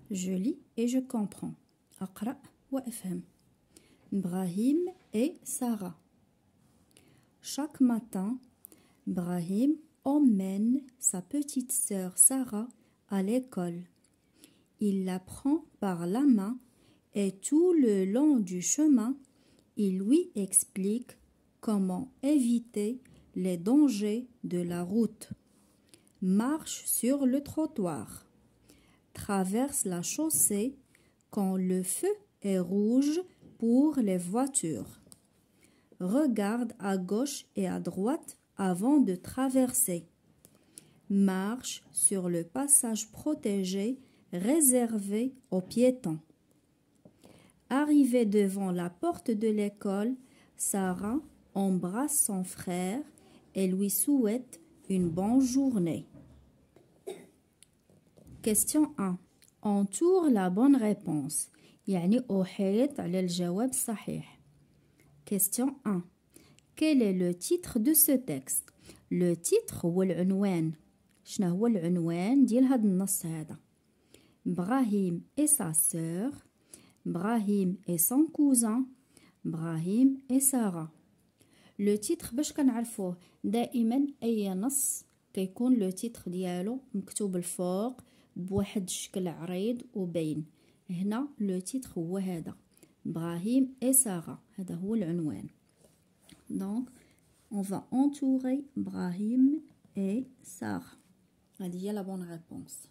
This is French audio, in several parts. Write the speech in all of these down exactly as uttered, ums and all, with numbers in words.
Je lis et je comprends. أقرأ وأفهم. Brahim et Sarah. Chaque matin, Brahim emmène sa petite sœur Sarah à l'école. Il la prend par la main et tout le long du chemin, il lui explique comment éviter les dangers de la route. Marche sur le trottoir. Traverse la chaussée quand le feu est rouge pour les voitures. Regarde à gauche et à droite avant de traverser. Marche sur le passage protégé réservé aux piétons. Arrivée devant la porte de l'école, Sarah embrasse son frère et lui souhaite une bonne journée. Question un. Entoure la bonne réponse. يعني أحيط على الجواب الصحيح. Question un. Quel est le titre de ce texte? Le titre هو العنوان. شنو هو العنوان ديال هذا النص هذا؟ Brahim et sa sœur, Brahim et son cousin, Brahim et Sarah. Le titre باش كنعرفوه دائما اي نص كيكون لو تيتر ديالو مكتوب الفوق بواحد الشكل عريض وبين. هنا لو تيتر هو هذا Brahim et Sarah. هذا هو العنوان. Donc on va entourer Brahim et Sarah. هذه هي la bonne réponse.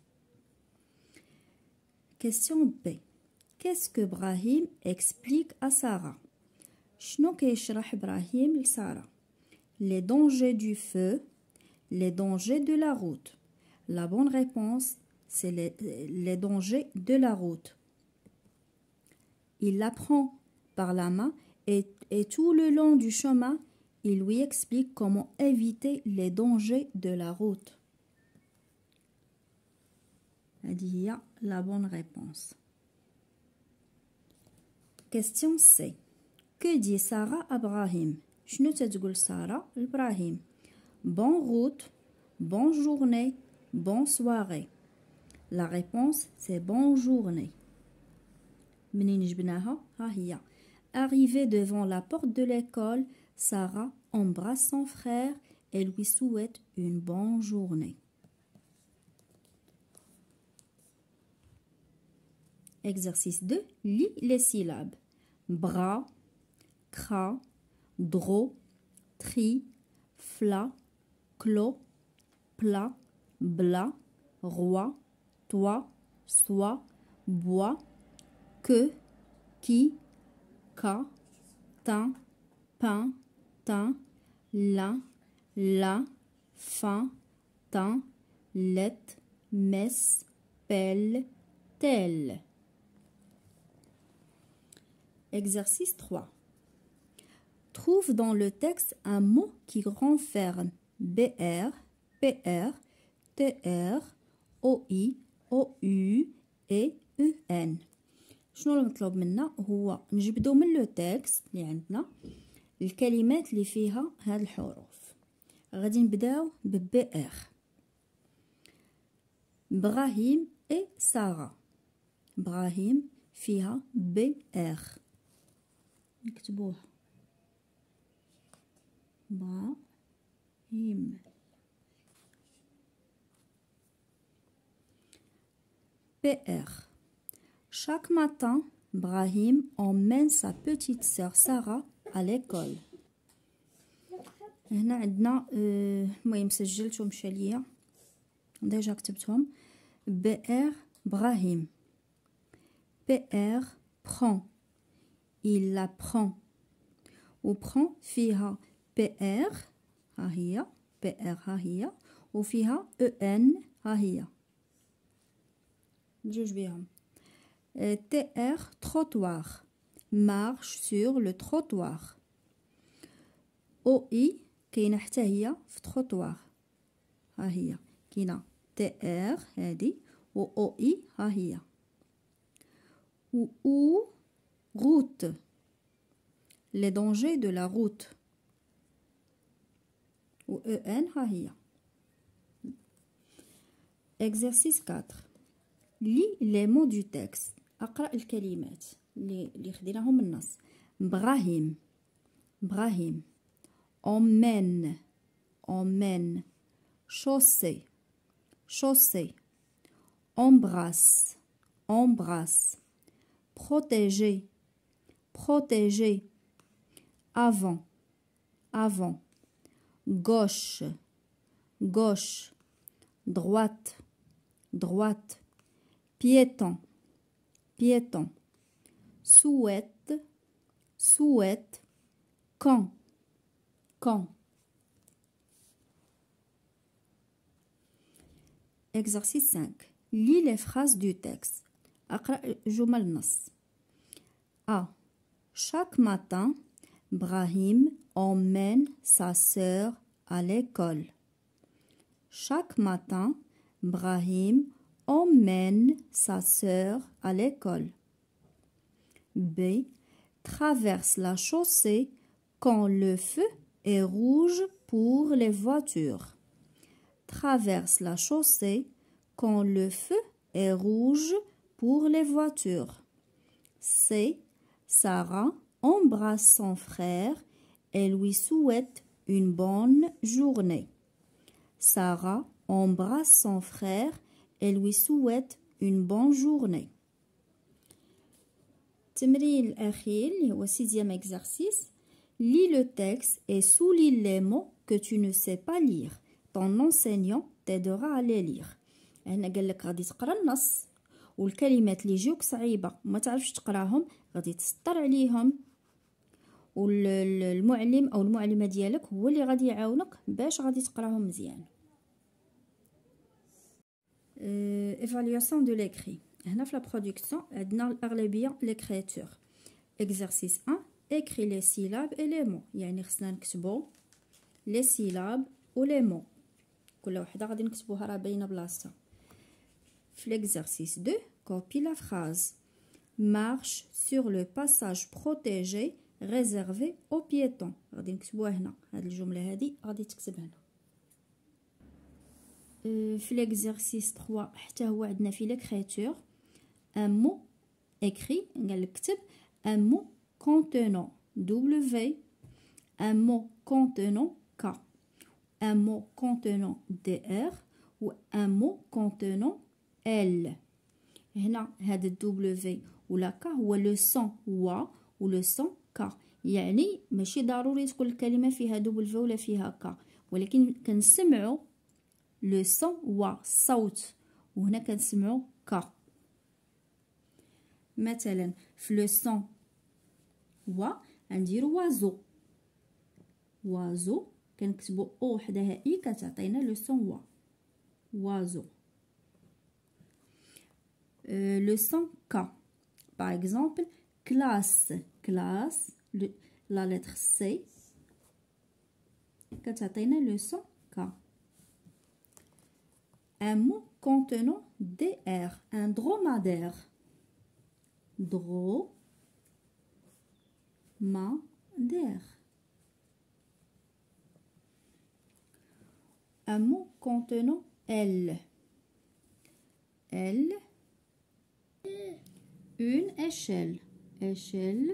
Question B. Qu'est-ce que Brahim explique à Sarah? شنو كيشرح إبراهيم لسارة؟ Les dangers du feu, les dangers de la route. La bonne réponse, c'est les, les dangers de la route. Il la prend par la main et, et tout le long du chemin, il lui explique comment éviter les dangers de la route. هذه هي la bonne réponse. Question C. Que dit Sarah à Brahim? شنو تتقول سارة لإبراهيم؟ Bonne route, bonne journée, bonne soirée. La réponse c'est bonne journée. منين جبناها؟ ها هي. Arrivée devant la porte de l'école, Sarah embrasse son frère et lui souhaite une bonne journée. Exercice deux. Lis les syllabes. Bras, cra, dro, tri, fla, clos, plat, bla, roi, toi, soi, bois, que, qui, ca, tin, pain, tin, la, la, fin, tin, let, messe, pelle, tel. Exercice trois. Trouve dans le texte un mot qui renferme B R, P R, T R, O I, O U et U N. شنو المطلوب منا؟ هو نجبدو من لو تكست اللي عندنا الكلمات اللي فيها هاد الحروف. غادي نبداو ب B R. إبراهيم et سارة. إبراهيم فيها B R. نكتبوه Brahim. P R. Chaque matin, Brahim emmène sa petite sœur Sarah à l'école. هنا عندنا المهم سجلتهم مشى ليا ديجا كتبتهم. B R Brahim. P R prend. Il la prend. و prend فيها P R ها هي P R ها هي وفيها E N ها هي بجوج بيهم. T R trottoir. Marche sur le trottoir. O I كاينه حتى هي في trottoir ها هي كاينه T R هادي و O I ها هي و O route. Les dangers de la route. Ou E N ها هي. Exercice quatre. لي لي مو دو تكست. اقرا الكلمات اللي اللي خديناهم من النص. ابراهيم ابراهيم emmène emmène chaussée chaussée embrasse embrasse protéger protéger avant avant gauche gauche droite droite piéton piéton souhaite souhaite quand quand. Exercice cinq. Lis les phrases du texte. أقرأ جمل النص. A. Chaque matin, Brahim emmène sa sœur à l'école. Chaque matin, Brahim emmène sa sœur à l'école. B. Traverse la chaussée quand le feu est rouge pour les voitures. Traverse la chaussée quand le feu est rouge pour les voitures. C. Sarah embrasse son frère et lui souhaite une bonne journée. Sarah embrasse son frère et lui souhaite une bonne journée. التمرين الأخير اللي هو sixième exercice. Lis le texte et souligne les mots que tu ne sais pas lire. Ton enseignant t'aidera à les lire. هنا قال لك غادي تقرا النص والكلمات اللي يجيوك صعيبه وما تعرفش تقراهم غادي تسطر عليهم والمعلم او المعلمه ديالك هو اللي غادي يعاونك باش غادي تقراهم مزيان. ايفالياسيون دو ليكري. هنا في لا برودكسيون عندنا الاغلبيه ليكريتور. exercice un. Écris les syllabes et les mots. يعني خصنا نكتبو les syllabes و les mots. كل وحده غادي نكتبوها راه باينه بلاصتها. في l'exercice deux. Copie la phrase. Marche sur le passage protégé réservé aux piétons. غادي نكتبوها هنا. هاد الجمله هادي غادي تكتب هنا. في l'exercice trois حتى هو عندنا في l'écriture un mot écrit. قال لك كتب un mot contenant W, un mot contenant K, un mot contenant dr ou un mot contenant L. هنا هذا W ولا K هو لو سون و ولو سون K. يعني ماشي ضروري تكون الكلمة فيها W ولا فيها K، ولكن كنسمعو لو سون و صوت وهنا كنسمعو K. مثلا في لو سون و غنديرو وازو وازو كنكتبو او حداها اي كتعطينا لو سون و وازو. لو سون كا باغ اكزومبل كلاس كلاس لا لتر سي كتعطينا لو سون كا. un mot contenant dr un dromadaire dro ma-der. Un mot contenant L. L. Une échelle. Échelle.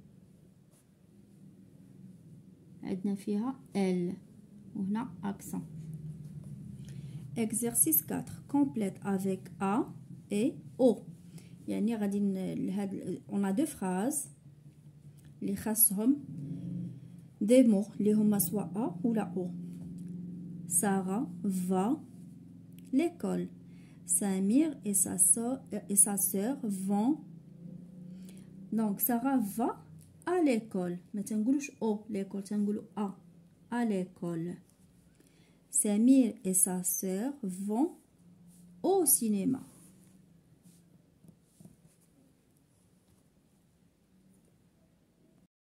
عندنا فيها L. وهنا accent. Exercice quatre. Complète avec A et O. يعني غادي لهاد on a deux phrases اللي خاصهم دي مو اللي هما سواء ا ولا او. سارة va l'école. Samir et sa sœur et sa sœur vont. Donc Sarah va à l'école. ما تنقولوش او l'école تنقولو ا à l'école. Samir et sa sœur vont au cinéma.